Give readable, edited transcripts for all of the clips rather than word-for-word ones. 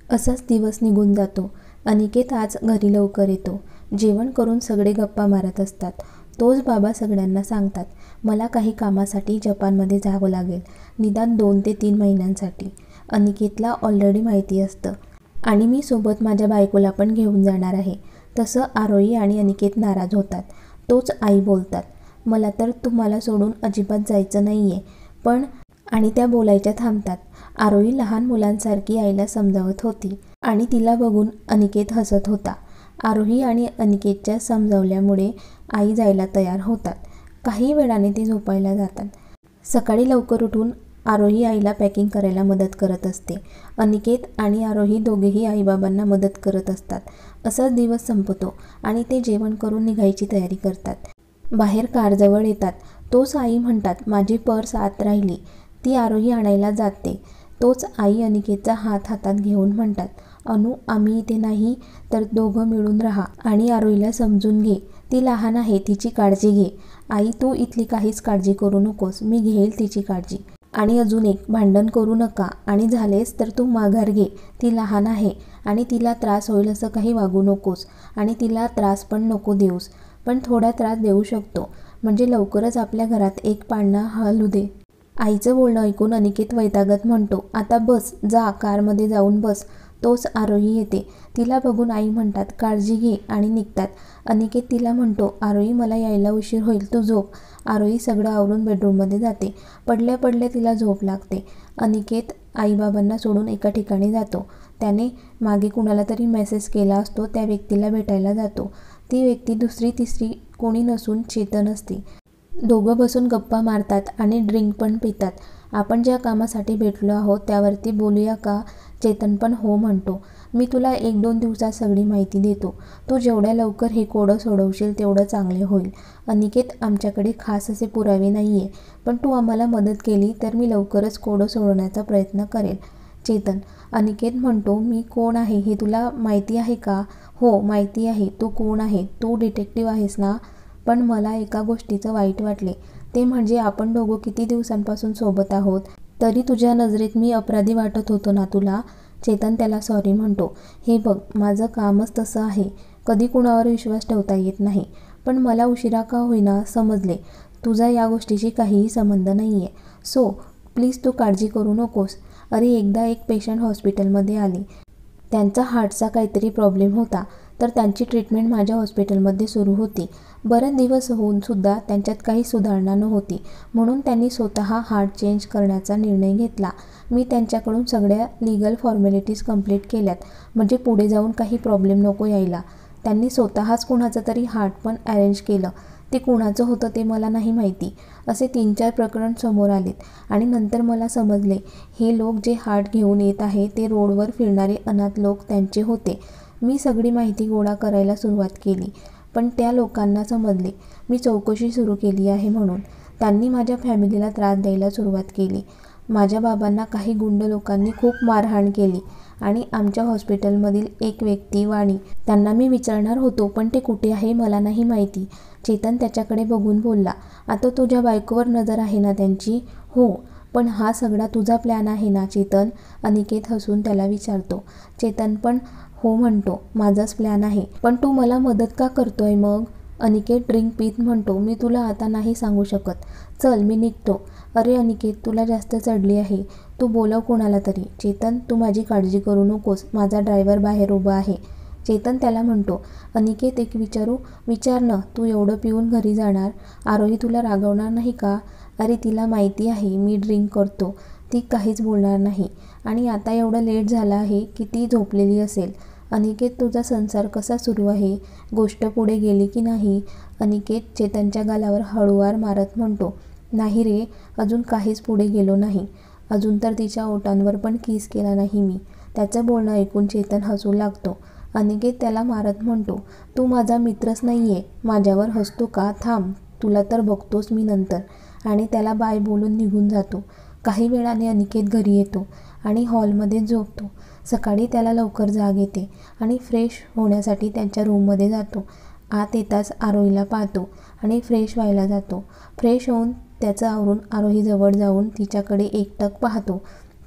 असाच दिवस निघून जातो. अनिकेत आज घरी लवकर येतो. जेवण करून सगळे गप्पा मारत असतात. तोच बाबा सगळ्यांना सांगतात, मला काही कामासाठी जपानमध्ये जावं लागेल, निदान 2 ते 3 महिन्यांसाठी. अनिकेतला ऑलरेडी माहिती असतं आणि मी सोबत माझ्या बायकोला पण घेऊन जाणार आहे. तसं आरोही आणि अनिकेत नाराज होतात. तोच आई बोलतात, मला तर तुम्हाला सोडून अजिबात जायचं नाही आहे. पण आणि त्या बोलायच्या थांबतात. आरोही लहान मुलांसारखी आईला समजावत होती आणि तिला बघून अनिकेत हसत होता. आरोही आणि अनिकेतच्या समजावल्यामुळे आई जायला तयार होतात. काही वेळाने ते झोपायला जातात. सकाळी लवकर उठून आरोही आईला पॅकिंग करायला मदत करत असते. अनिकेत आणि आरोही दोघेही आईबाबांना मदत करत असतात. असाच दिवस संपतो आणि ते जेवण करून निघायची तयारी करतात. बाहेर कारजवळ येतात. तोच आई म्हणतात, माझी पर्स आत राहिली. ती आरोही आणायला जाते. तोच आई अनिकेतचा हात हातात घेऊन म्हणतात, अनु, आम्ही इथे नाही तर दोघं मिळून राहा आणि आरोहीला समजून घे. ती लहान आहे, तिची काळजी घे. आई, तू इथली काहीच काळजी करू नकोस, मी घेईल तिची काळजी. आणि अजून एक, भांडण करू नका आणि झालेच तर तू माघार घे. ती लहान आहे आणि तिला त्रास होईल असं काही वागू नकोस आणि तिला त्रास पण नको देऊस. पण थोडा त्रास देऊ शकतो, म्हणजे लवकरच आपल्या घरात एक पाळणा हलू दे. आईचं बोलणं ऐकून अनिकेत वैतागत म्हणतो, आता बस, जा कारमध्ये जाऊन बस. तोच आरोही येते. तिला बघून आई म्हणतात, काळजी घे आणि निघतात. अनिकेत तिला म्हणतो, आरोही, मला यायला उशीर होईल, तू झोप. आरोही सगळं आवरून बेडरूममध्ये जाते. पडल्या पडल्या तिला झोप लागते. अनिकेत आईबाबांना सोडून एका ठिकाणी जातो. त्याने मागे कुणाला तरी मेसेज केला असतो. त्या व्यक्तीला भेटायला जातो. ती व्यक्ती दुसरी तिसरी कोणी नसून चेतन असते. दोघं बसून गप्पा मारतात आणि ड्रिंक पण पितात. आपण ज्या कामासाठी भेटलो आहोत त्यावरती बोलूया का? चेतन पण हो म्हणतो. मी तुला 1-2 दिवसात सगळी माहिती देतो. तू जेवढ्या लवकर हे कोडं सोडवशील तेवढं चांगले होईल. अनिकेत, आमच्याकडे खास असे पुरावे नाही आहे, पण तू आम्हाला मदत केली तर मी लवकरच कोडं सोडवण्याचा प्रयत्न करेल. चेतन, अनिकेत म्हणतो, मी कोण आहे हे तुला माहिती आहे का? हो, माहिती आहे. तू कोण आहे? तू डिटेक्टिव्ह आहेस ना? पण मला एका गोष्टीचं वाईट वाटले. ते म्हणजे आपण दोघं किती दिवसांपासून सोबत आहोत, तरी तुझ्या नजरेत मी अपराधी वाटत होतो ना तुला? चेतन त्याला सॉरी म्हणतो. हे बघ, माझं कामच तसं आहे. कधी कुणावर विश्वास ठेवता येत नाही. पण मला उशिरा का होईना समजले. तुझा या गोष्टीशी काहीही संबंध नाही आहे. सो प्लीज तू काळजी करू नकोस. अरे, एकदा एक पेशंट हॉस्पिटलमध्ये आली. त्यांचा हार्टचा काहीतरी प्रॉब्लेम होता, तर त्यांची ट्रीटमेंट माझ्या हॉस्पिटलमध्ये सुरू होती. बरेच दिवस होऊन सुद्धा त्यांच्यात काही सुधारणा नव्हती. म्हणून त्यांनी स्वतः हार्ट चेंज करण्याचा निर्णय घेतला. मी त्यांच्याकडून सगळ्या लीगल फॉर्मॅलिटीज कंप्लीट केल्यात, म्हणजे पुढे जाऊन काही प्रॉब्लेम नको यायला. त्यांनी स्वतःच कुणाचं तरी हार्ट पण अरेंज केलं. ते कुणाचं होतं ते मला नाही माहिती. असे 3-4 प्रकरण समोर आलेत आणि नंतर मला समजले, हे लोक जे हार्ट घेऊन येत आहे ते रोडवर फिरणारे अनाथ लोक त्यांचे होते. मी सगळी माहिती गोळा करायला सुरुवात केली. पण त्या लोकांना समजले मी चौकशी सुरू केली आहे म्हणून. त्यांनी माझ्या फॅमिलीला त्रास द्यायला सुरुवात केली. माझ्या बाबांना काही गुंड लोकांनी खूप मारहाण केली आणि आमच्या हॉस्पिटलमधील एक व्यक्ती, वाणी, त्यांना मी विचारणार होतो, पण ते कुठे आहे मला नाही माहिती. चेतन त्याच्याकडे बघून बोलला, आता तुझ्या बायकोवर नजर आहे ना त्यांची? हो, पण हा सगळा तुझा प्लॅन आहे ना चेतन? अनिकेत हसून त्याला विचारतो. चेतन पण हो म्हणतो, माझाच प्लॅन आहे. पण तू मला मदत का करतोय मग? अनिकेत ड्रिंक पीत म्हणतो, मी तुला आता नाही सांगू शकत. चल, मी निघतो. अरे अनिकेत, तुला जास्त चढली आहे. तू बोलव कोणाला तरी. चेतन, तू माझी काळजी करू नकोस. माझा ड्रायव्हर बाहेर उभा आहे. चेतन त्याला म्हणतो, अनिकेत एक विचारू? विचार ना. तू एवढं पिऊन घरी जाणार, आरोही तुला रागवणार नाही का? अरे, तिला माहिती आहे मी ड्रिंक करतो. ती काहीच बोलणार नाही. आणि आता एवढं लेट झालं आहे की ती झोपलेली असेल. अनिकेत, तुझा संसार कसा सुरू आहे? गोष्ट पुढे गेली की नाही? अनिकेत चेतनच्या गालावर हळूवार मारत म्हणतो, नाही रे, अजून काहीच पुढे गेलो नाही. अजून तर तिच्या ओठांवर पण किस केला नाही मी. त्याचं बोलणं ऐकून चेतन हसू लागतो. अनिकेत त्याला मारत म्हणतो, तू माझा मित्रच नाही आहे, माझ्यावर हसतो का? थांब, तुला तर बघतोच मी नंतर. आणि त्याला बाय बोलून निघून जातो. काही वेळाने अनिकेत घरी येतो आणि हॉलमध्ये झोपतो. सकाळी त्याला लवकर जाग येते आणि फ्रेश होण्यासाठी त्यांच्या रूममध्ये जातो. आत येताच आरोहीला पाहतो आणि फ्रेश व्हायला जातो. फ्रेश होऊन त्याचं आवरून आरोहीजवळ जाऊन तिच्याकडे एकटक पाहतो.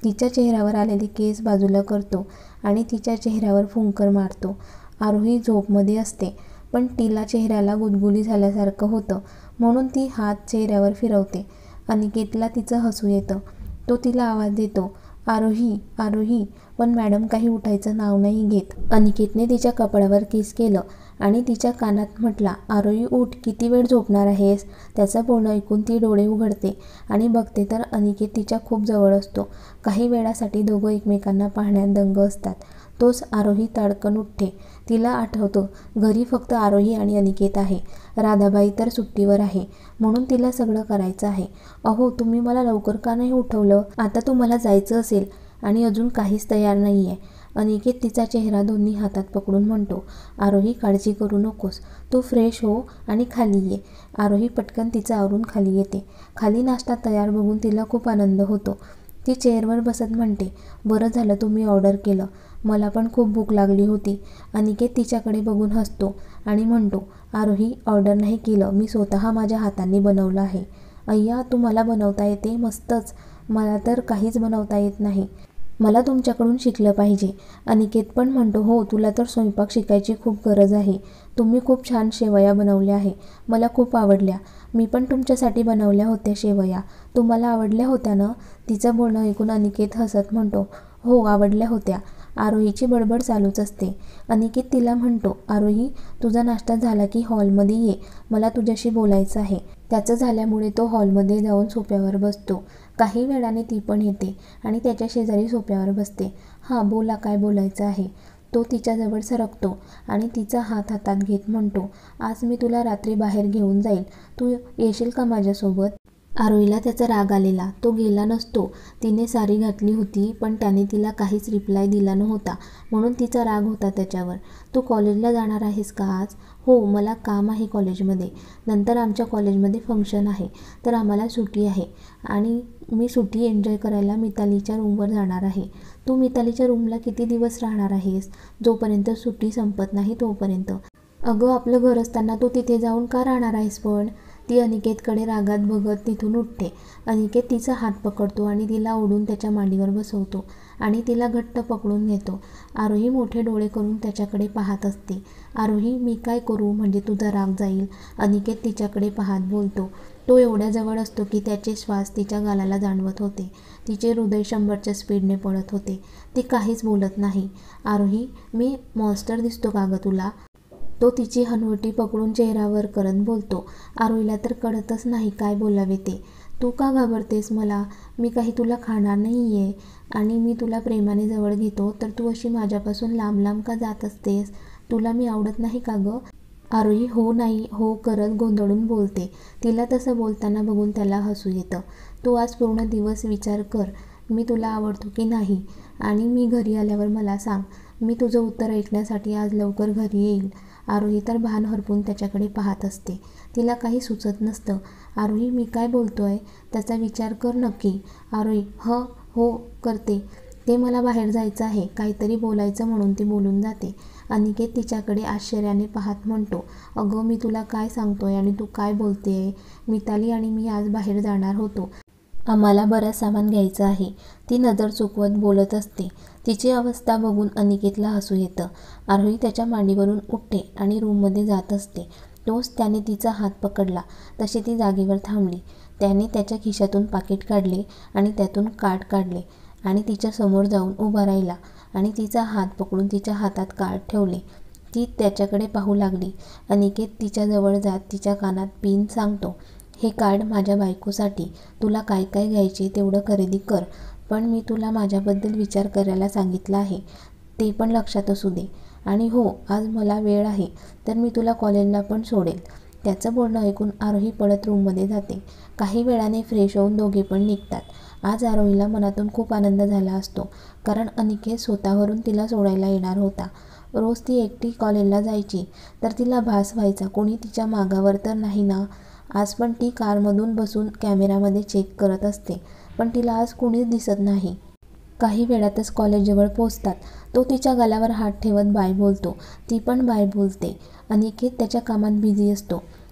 तिच्या चेहऱ्यावर आलेले केस बाजूला करतो आणि तिच्या चेहऱ्यावर फुंकर मारतो. आरोही झोपमध्ये असते, पण तिला चेहऱ्याला गुदगुली झाल्यासारखं होतं, म्हणून ती हात चेहऱ्यावर फिरवते. अनिकेतला तिचं हसू येतं. तो तिला आवाज देतो, आरोही आरोही, पण मॅडम काही उठायचं नाव नाही घेत. अनिकेतने तिच्या कपाळावर किस केलं आणि तिच्या कानात म्हटला, आरोही उठ, किती वेळ झोपणार आहेस? त्याचं बोलणं ऐकून ती डोळे उघडते आणि बघते तर अनिकेत तिच्या खूप जवळ असतो. काही वेळासाठी दोघं एकमेकांना पाहण्यात दंग असतात. तोच आरोही ताडकन उठते. तिला आठवतं, घरी फक्त आरोही आणि अनिकेत आहे. राधाबाई तर सुट्टीवर आहे, म्हणून तिला सगळं करायचं आहे. अहो, तुम्ही मला लवकर का नाही उठवलं? आता तुम्हाला जायचं असेल आणि अजून काहीच तयार नाही आहे. अनिकेत तिचा चेहरा दोन्ही हातात पकडून म्हणतो, आरोही काळजी करू नकोस, तू फ्रेश हो आणि खाली ये. आरोही पटकन तिचं आवरून खाली येते. खाली नाश्ता तयार बघून तिला खूप आनंद होतो. ती चेअरवर बसत म्हणते, बरं झालं तुम्ही ऑर्डर केलं, मला पण खूप भूक लागली होती. अनिकेत तिच्याकडे बघून हसतो आणि म्हणतो, आरोही ऑर्डर नाही केलं, मी स्वतः माझ्या हातांनी बनवलं आहे. अय्या, तू मला बनवता येते? मस्तच. मला तर काहीच बनवता येत नाही. मला तुमच्याकडून शिकलं पाहिजे. अनिकेत पण म्हणतो, हो, तुला तर स्वयंपाक शिकायची खूप गरज आहे. तुम्ही खूप छान शेवया बनवल्या आहे, मला खूप आवडल्या. मी पण तुमच्यासाठी बनवल्या होत्या शेवया, तुम्हाला आवडल्या होत्या ना? तिचं बोलणं ऐकून अनिकेत हसत म्हणतो, हो, आवडल्या होत्या. आरोहीची बडबड चालूच असते. अनिकेत तिला म्हणतो, आरोही, तुझा नाश्ता झाला की हॉलमध्ये ये, मला तुझ्याशी बोलायचं आहे. त्याचं झाल्यामुळे तो हॉलमध्ये जाऊन सोफ्यावर बसतो. काही वेळाने ती पण येते आणि त्याच्या शेजारी सोफ्यावर बसते. हां, बोला, काय बोलायचं आहे? तो तिच्याजवळ सरकतो आणि तिचा हात हातात घेत म्हणतो, आज मी तुला रात्री बाहेर घेऊन जाईल, तू येशील का माझ्यासोबत? आरोहीला त्याचा राग आलेला. तो गेला नसतो. तिने साडी घातली होती, पण त्याने तिला काहीच रिप्लाय दिला नव्हता, म्हणून तिचा राग होता त्याच्यावर. तू कॉलेजला जाणार आहेस का आज? हो, मला काम आहे कॉलेजमध्ये. नंतर आमच्या कॉलेजमध्ये फंक्शन आहे, तर आम्हाला सुट्टी आहे आणि मी सुट्टी एन्जॉय करायला मितालीच्या रूमवर जाणार आहे. तू मितालीच्या रूमला किती दिवस राहणार आहेस? जोपर्यंत सुट्टी संपत नाही तोपर्यंत. अगं, आपलं घर असताना तू तिथे जाऊन का राहणार आहेस पण? ती अनिकेतकडे रागात बघत तिथून उठते. अनिकेत तिचा हात पकडतो आणि तिला ओढून त्याच्या मांडीवर बसवतो आणि तिला घट्ट पकडून घेतो. आरोही मोठे डोळे करून त्याच्याकडे पाहत असते. आरोही, मी काय करू म्हणजे तुझा राग जाईल? अनिकेत तिच्याकडे पाहत बोलतो. तो एवढ्या जवळ असतो की त्याचे श्वास तिच्या गालाला जाणवत होते. तिचे हृदय 100च्या स्पीडने पळत होते. ती काहीच बोलत नाही. आरोही, मी मॉन्स्टर दिसतो का गं तुला? तो तिची हनवटी पकडून चेहऱ्यावर करत बोलतो. आरोहीला तर कळतच नाही काय बोलावे ते. तू का घाबरतेस मला? मी काही तुला खाणार नाही आहे आणि मी तुला प्रेमाने जवळ घेतो, तर तू अशी माझ्यापासून लांब लांब का जात असतेस? तुला मी आवडत नाही का गं? आरोही हो नाही हो करत गोंधळून बोलते. तिला तसं बोलताना बघून त्याला हसू येतं. तू आज पूर्ण दिवस विचार कर, मी तुला आवडतो की नाही, आणि मी घरी आल्यावर मला सांग. मी तुझं उत्तर ऐकण्यासाठी आज लवकर घरी येईल. आरोही तर भान हरपून त्याच्याकडे पाहत असते. तिला काही सुचत नसतं. आरोही, मी काय बोलतोय त्याचा विचार कर नक्की. आरोही, हो करते. ते मला बाहेर जायचं आहे, काहीतरी बोलायचं म्हणून ती बोलून जाते. अनिकेत तिच्याकडे आश्चर्याने पाहत म्हणतो, अगं, मी तुला काय सांगतोय आणि तू काय बोलतेय? मिताली आणि मी आज बाहेर जाणार होतो. आम्हाला बरं सामान घ्यायचं आहे. ती नजर चुकवत बोलत असते. तिची अवस्था बघून अनिकेतला हसू येतं. आरोही त्याच्या मांडीवरून उठते आणि रूममध्ये जात असते. तोच त्याने तिचा हात पकडला तशी ती जागेवर थांबली. त्याने त्याच्या खिशातून पाकीट काढले आणि त्यातून कार्ड काढले आणि तिच्या समोर जाऊन उभा राहिला आणि तिचा हात पकडून तिच्या हातात कार्ड ठेवले. ती त्याच्याकडे पाहू लागली. अनिकेत तिच्याजवळ जात तिच्या कानात पिन सांगतो, हे कार्ड माझ्या बायकोसाठी. तुला काय काय घ्यायचे तेवढं खरेदी कर, पण मी तुला माझ्याबद्दल विचार करायला सांगितलं आहे, ते पण लक्षात असू दे. आणि हो, आज मला वेळ आहे, तर मी तुला कॉलेजला पण सोडेल. त्याचं बोलणं ऐकून आरोही पळत रूममध्ये जाते. काही वेळाने फ्रेश होऊन दोघे पण निघतात. आज आरोहीला मनातून खूप आनंद झाला असतो, कारण अनिकेत स्वतःवरून तिला सोडायला येणार होता. रोज ती एकटी कॉलेजला जायची तर तिला भास व्हायचा, कोणी तिच्या मागावर तर नाही ना. आज पण ती कारमधून बसून कॅमेरामध्ये चेक करत असते, पण तिला आज कोणीच दिसत नाही. काही वेळातच कॉलेजजवळ पोचतात. तो तिच्या गालावर हात ठेवत बाय बोलतो. ती पण बाय बोलते. अनिकेत त्याच्या कामात बिझी असतो.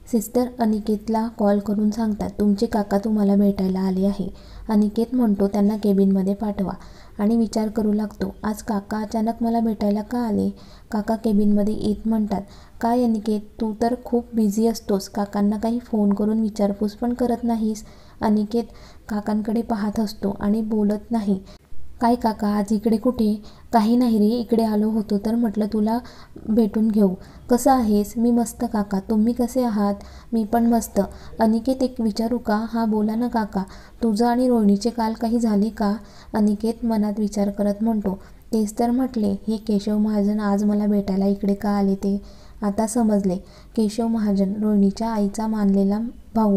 सिस्टर अनिकेतला कॉल करून सांगतात, तुमचे काका तुम्हाला भेटायला आले आहे. अनिकेत म्हणतो त्यांना केबिनमध्ये पाठवा आणि विचार करू लागतो, आज काका अचानक मला भेटायला का आले. काका केबिनमध्ये येत म्हणतात, काय अनिकेत, तू तर खूप बिझी असतोस, काकांना काही फोन करून विचारपूस पण करत नाहीस. अनिकेत काकांकडे पाहत असतो आणि बोलत नाही. काय काका, आज इकडे कुठे. काही नाही रे, इकडे आलो होतो तर म्हटलं तुला भेटून घेऊ. कसं आहेस. मी मस्त काका, तुम्ही कसे आहात. मी पण मस्त. अनिकेत एक विचारू का. हा बोला ना काका. तुझं आणि रोहिणीचे काल काही झाले का. अनिकेत मनात विचार करत म्हणतो, तेच तर म्हटले, हे केशव महाजन आज मला भेटायला इकडे का आले ते आता समजले. केशव महाजन रोहिणीच्या आईचा मानलेला भाऊ.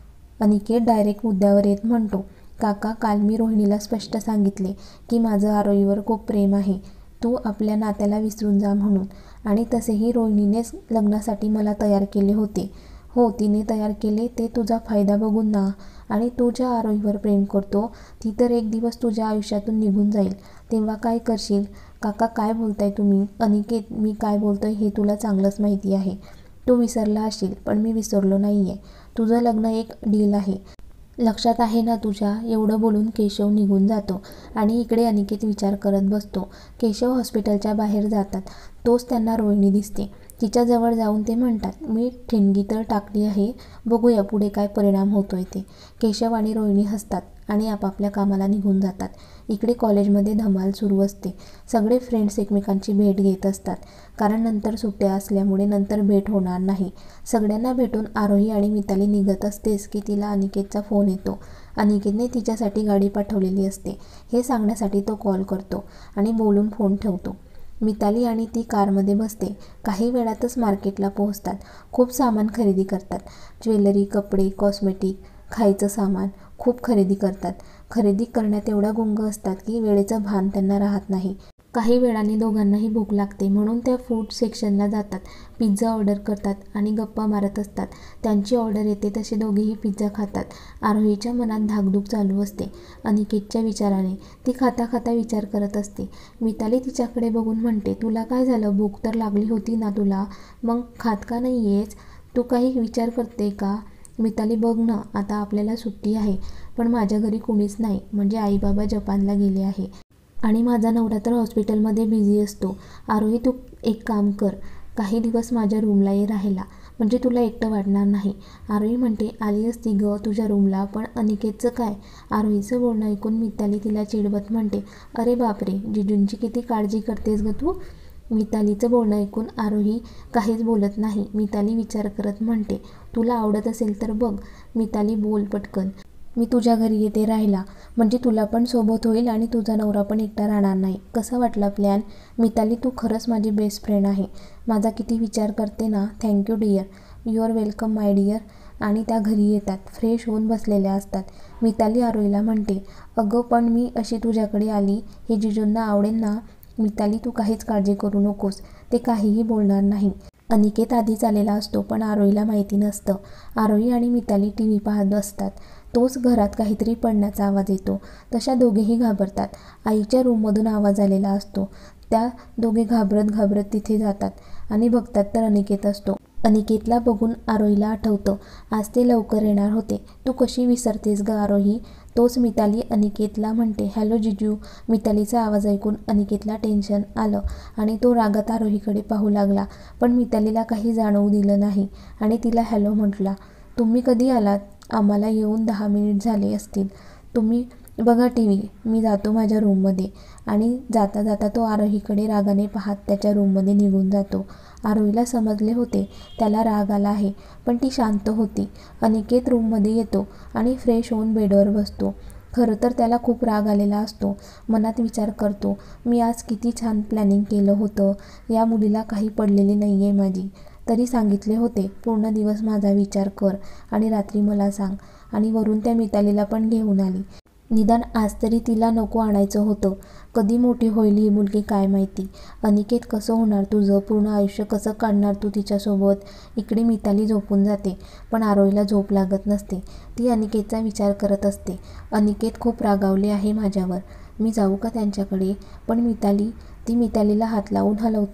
अनिकेत डायरेक्ट मुद्द्यावर येत म्हणतो, काका काल मी रोहिणीला स्पष्ट सांगितले की माझं आरोहीवर खूप प्रेम आहे, तू आपल्या नात्याला विसरून जा म्हणून. आणि तसेही रोहिणीनेच लग्नासाठी मला तयार केले होते. हो, तिने तयार केले ते तुझा फायदा बघून ना. आणि तू ज्या आरोहीवर प्रेम करतो ती तर एक दिवस तुझ्या आयुष्यातून निघून जाईल, तेव्हा काय करशील. काका काय बोलताय तुम्ही. अनिकेत मी काय बोलतोय हे तुला चांगलंच माहिती आहे. तू विसरला असशील पण मी विसरलो नाही आहे. तुझं लग्न एक डील आहे, लक्षात आहे ना तुझ्या. एवढं बोलून केशव निघून जातो आणि इकडे अनिकेत विचार करत बसतो. केशव हॉस्पिटलच्या बाहेर जातात. तोच त्यांना रोहिणी दिसते. तिच्याजवळ जाऊन ते म्हणतात, मी ठिणगी तर टाकली आहे, बघूया पुढे काय परिणाम होतोय ते. केशव आणि रोहिणी हसतात आणि आपापल्या कामाला निघून जातात. इकडे कॉलेजमध्ये धमाल सुरू असते. सगळे फ्रेंड्स एकमेकांची भेट घेत असतात, कारण नंतर सुट्ट्या असल्यामुळे नंतर भेट होणार नाही. सगळ्यांना भेटून आरोही आणि मिताली निघत असतेच की तिला अनिकेतचा फोन येतो. अनिकेतने तिच्यासाठी गाडी पाठवलेली असते हे सांगण्यासाठी तो कॉल करतो आणि बोलून फोन ठेवतो. मिताली आणि ती कारमध्ये बसते. काही वेळातच मार्केटला पोहोचतात. खूप सामान खरेदी करतात. ज्वेलरी, कपडे, कॉस्मेटिक, खायचं सामान खूप खरेदी करतात. खरेदी करण्यात एवढा गुंग असतात की वेळेचं भान त्यांना राहत नाही. काही वेळाने दोघांनाही भूक लागते म्हणून त्या फूड सेक्शनला जातात. पिझ्झा ऑर्डर करतात आणि गप्पा मारत असतात. त्यांची ऑर्डर येते तसे दोघेही पिझ्झा खातात. आरोहीच्या मनात धाकधूक चालू असते अनिकेतच्या विचाराने. ती खाता खाता विचार करत असते. मिताली तिच्याकडे बघून म्हणते, तुला काय झालं, भूक तर लागली होती ना तुला, मग खात का नाही आहेस. तू काही विचार करते का. मिताली बघ ना, आता आपल्याला सुट्टी आहे पण माझ्या घरी कुणीच नाही, म्हणजे आई बाबा जपानला गेले आहे आणि माझा नवरा तर हॉस्पिटलमध्ये बिझी असतो. आरोही तू एक काम कर, काही दिवस माझ्या रूमला ये राहायला, म्हणजे तुला एकटं वाटणार नाही. आरोही म्हणते, आली असती ग तुझ्या रूमला, पण अनिकेतचं काय. आरोहीचं बोलणं ऐकून मिताली तिला चिडवत म्हणते, अरे बापरे, जिजूंची किती काळजी करतेस ग तू. मितालीचं बोलणं ऐकून आरोही काहीच बोलत नाही. मिताली विचार करत म्हणते, तुला आवडत असेल तर बघ. मिताली बोल पटकन. मी तुझ्या घरी येते राहायला, म्हणजे तुला पण सोबत होईल आणि तुझा नवरा पण एकटा राहणार नाही. कसा वाटला प्लॅन. मिताली तू खरंच माझी बेस्ट फ्रेंड आहे, माझा किती विचार करते ना. Thank you dear. You are welcome my dear. आणि त्या घरी येतात. फ्रेश होऊन बसलेल्या असतात. मिताली आरोहीला म्हणते, अगं पण मी अशी तुझ्याकडे आली, हे जिजूंना आवडेल ना. मिताली तू काहीच काळजी करू नकोस, ते काहीही बोलणार नाही. अनिकेत आधीच आलेला असतो पण आरोहीला माहिती नसतं. आरोही आणि मिताली टीव्ही पाहत असतात. तोच घरात काहीतरी पडण्याचा आवाज येतो. तशा दोघेही घाबरतात. आईच्या रूममधून आवाज आलेला असतो. त्या दोघे घाबरत घाबरत तिथे जातात आणि बघतात तर अनिकेत असतो. अनिकेतला बघून आरोहीला आठवतं, आज ते लवकर येणार होते. तू कशी विसरतेस ग आरोही. तोच मिताली अनिकेतला म्हणते, हॅलो जिजू. मितालीचा आवाज ऐकून अनिकेतला टेन्शन आलं आणि तो रागात आरोहीकडे पाहू लागला, पण मितालीला काही जाणवू दिलं नाही आणि तिला हॅलो म्हटला. तुम्ही कधी आलात. आम्हाला येऊन 10 मिनिट झाले असतील. तुम्ही बघा टीव्ही, मी जातो माझ्या रूममध्ये. आणि जाता जाता तो आरोहीकडे रागाने पाहत त्याच्या रूममध्ये निघून जातो. आरोहीला समजले होते त्याला राग आला आहे, पण ती शांत होती. अनिकेत रूममध्ये येतो आणि फ्रेश होऊन बेडवर बसतो. खरं तर त्याला खूप राग आलेला असतो. मनात विचार करतो, मी आज किती छान प्लॅनिंग केलं होतं. या मुलीला काही पडलेली नाही आहे माझी. तरी सांगितले होते, पूर्ण दिवस माझा विचार कर आणि रात्री मला सांग. आणि वरून त्या मितालीला पण घेऊन आली. निदान आज तरी तिला नको आणायचं होतं. कधी मोठी होईल ही मुलगी काय माहिती. अनिकेत कसं होणार तुझं, पूर्ण आयुष्य कसं काढणार तू तिच्यासोबत. इकडे मिताली झोपून जाते पण आरोहीला झोप लागत नसते. ती अनिकेतचा विचार करत असते. अनिकेत खूप रागावले आहे माझ्यावर, मी जाऊ का त्यांच्याकडे. पण मितालीला हात लावून हलवते.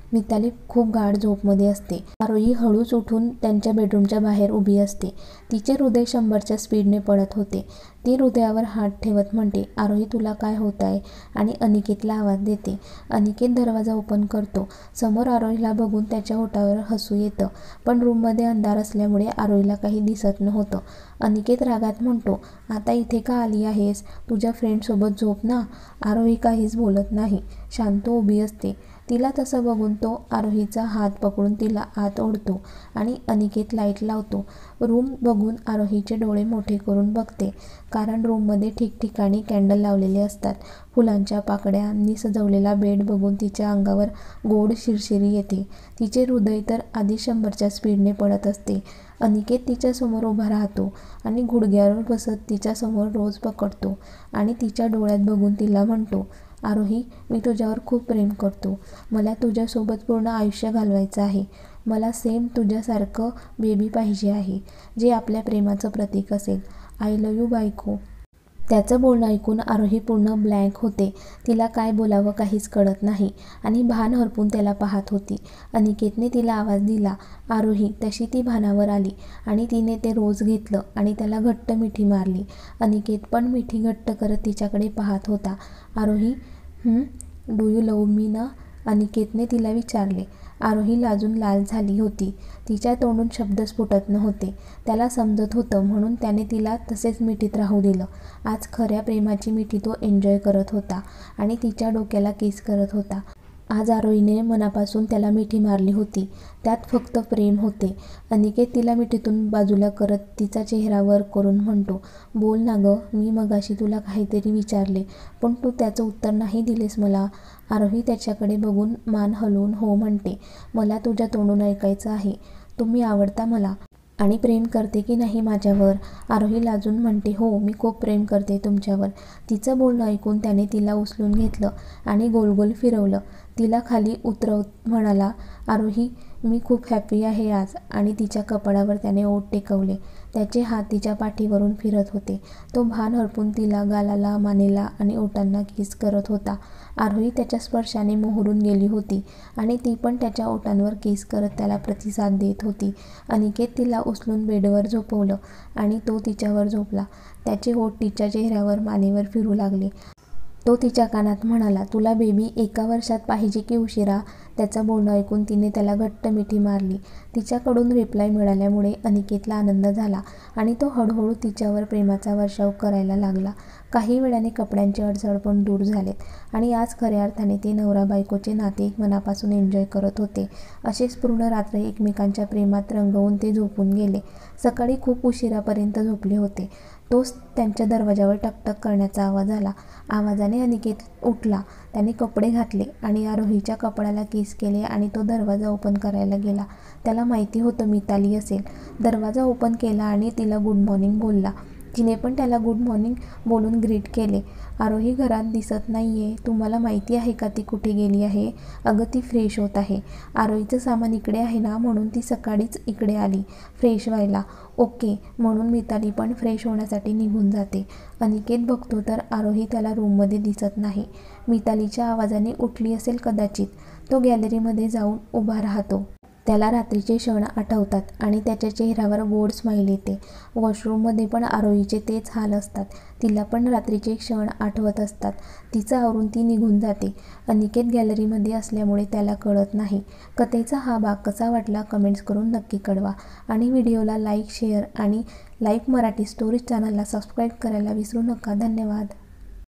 मिताली खूप गाढ झोपमध्ये असते. आरोही हळूच उठून त्यांच्या बेडरूमच्या बाहेर उभी असते. तिचे हृदय 100च्या स्पीडने पडत होते. ती हृदयावर हात ठेवत म्हणते, आरोही तुला काय होत आहे? आणि अनिकेतला आवाज देते. अनिकेत दरवाजा ओपन करतो. समोर आरोहीला बघून त्याच्या ओठावर हसू येतं. पण रूममध्ये अंधार असल्यामुळे आरोहीला काही दिसत नव्हतं. अनिकेत रागात म्हणतो, आता इथे का आली आहेस? तुझ्या फ्रेंडसोबत झोप ना. आरोही काहीच बोलत नाही. शांत उभी असते. तिला तसं बघून तो आरोहीचा हात पकडून तिला आत ओढतो आणि अनिकेत लाईट लावतो. रूम बघून आरोहीचे डोळे मोठे करून बघते. कारण रूममध्ये ठिकठिकाणी कॅन्डल लावलेले असतात. फुलांच्या पाकळ्यांनी सजवलेला बेड बघून तिच्या अंगावर गोड शिरशिरी येते. तिचे हृदय तर आधी 100च्या स्पीडने पडत असते. अनिकेत तिच्यासमोर उभा राहतो आणि गुडघ्यावर बसत तिच्यासमोर रोज पकडतो आणि तिच्या डोळ्यात बघून तिला म्हणतो, आरोही मी तुझ्यावर खूप प्रेम करतो. मला तुझ्यासोबत पूर्ण आयुष्य घालवायचं आहे. मला सेम तुझ्यासारखं बेबी पाहिजे आहे, जे आपल्या प्रेमाचं प्रतीक असेल. आय लव्ह यू बायको. त्याचं बोलणं ऐकून आरोही पूर्ण ब्लँक होते. तिला काय बोलावं काहीच कळत नाही आणि भान हरपून त्याला पाहत होती. अनिकेतने तिला आवाज दिला, आरोही. तशी ती भानावर आली आणि तिने ते रोज घेतलं आणि त्याला घट्ट मिठी मारली. अनिकेत पण मिठी घट्ट करत तिच्याकडे पाहत होता. Aarohi do you love me ना? अनिकेतने तिला विचारले. आरोही लाजून लाल झाली होती. तिच्या तोंडून शब्दच फुटत नव्हते. त्याला समजत होतं म्हणून त्याने तिला तसेच मिठीत राहू दिलं. आज खऱ्या प्रेमाची मिठी तो एन्जॉय करत होता आणि तिच्या डोक्याला किस करत होता. आज आरोहीने मनापासून त्याला मिठी मारली होती. त्यात फक्त प्रेम होते. अनिकेत तिला मिठीतून बाजूला करत तिचा चेहरा वर करून म्हणतो, बोल ना गं. मी मगाशी तुला काहीतरी विचारले पण तू त्याचं उत्तर नाही दिलेस मला. आरोही त्याच्याकडे बघून मान हलवून हो म्हणते. मला तुझ्या तोंडून ऐकायचं आहे. तुम्ही आवडता मला आणि प्रेम करते की नाही माझ्यावर? आरोही लाजून म्हणते, हो मी खूप प्रेम करते तुमच्यावर. तिचं बोलणं ऐकून त्याने तिला उचलून घेतलं आणि गोल गोल फिरवलं. तिला खाली उतरवत म्हणाला, आरोही मी खूप हॅपी आहे आज. आणि तिच्या कपाळावर त्याने ओठ टेकवले. त्याचे हात तिच्या पाठीवरून फिरत होते. तो भान हरपून तिला गालाला, मानेला आणि ओठांना किस करत होता. आरोही त्याच्या स्पर्शाने मोहरून गेली होती आणि ती पण त्याच्या ओठांवर किस करत त्याला प्रतिसाद देत होती. अनिकेत तिला उचलून बेडवर झोपवलं आणि तो तिच्यावर झोपला. त्याचे ओठ तिच्या चेहऱ्यावर, मानेवर फिरू लागले. तो तिच्या कानात म्हणाला, तुला बेबी 1 वर्षात पाहिजे की उशिरा? त्याचं बोलणं ऐकून तिने त्याला घट्ट मिठी मारली. तिच्याकडून रिप्लाय मिळाल्यामुळे अनिकेतला आनंद झाला आणि तो हळूहळू तिच्यावर प्रेमाचा वर्षाव करायला लागला. काही वेळाने कपड्यांचे अडसर पण दूर झालेत आणि आज खऱ्या अर्थाने ते नवरा बायकोचे नाते एक मनापासून एन्जॉय करत होते. असेच पूर्ण रात्र एकमेकांच्या प्रेमात रंगवून ते झोपून गेले. सकाळी खूप उशिरापर्यंत झोपले होते. तोच त्यांच्या दरवाजावर टकटक करण्याचा आवाज आला. आवाजाने अनिकेत उठला. त्याने कपडे घातले आणि आरोहीच्या कपड्याला किस केले आणि तो दरवाजा ओपन करायला गेला. त्याला माहिती होतं मिताली असेल. दरवाजा ओपन केला आणि तिला गुड मॉर्निंग बोलला. तिने पण त्याला गुड मॉर्निंग बोलून ग्रीट केले. आरोही घरात दिसत नाहीये. तुम्हाला माहिती आहे का ती कुठे गेली आहे? अगं ती फ्रेश होत आहे. आरोहीचं सामान इकडे आहे ना म्हणून ती सकाळीच इकडे आली फ्रेश व्हायला. ओके. म्हणून मिताली पण फ्रेश होण्यासाठी निघून जाते. अनिकेत बघतो तर आरोही त्याला रूममध्ये दिसत नाही. मितालीच्या आवाजाने उठली असेल कदाचित. तो गॅलरीमध्ये जाऊन उभा राहतो. त्याला रात्रीचे क्षण आठवतात आणि त्याच्या चेहऱ्यावर गोड स्माईल येते. वॉशरूममध्ये पण आरोहीचे तेच हाल असतात. तिला पण रात्रीचे क्षण आठवत असतात. तिचं आवरून ती निघून जाते. अनिकेत गॅलरीमध्ये असल्यामुळे त्याला कळत नाही. कथेचा हा भाग कसा वाटला कमेंट्स करून नक्की कळवा आणि व्हिडिओला लाईक, शेअर आणि लाईव्ह मराठी स्टोरीज चॅनलला सबस्क्राईब करायला विसरू नका. धन्यवाद.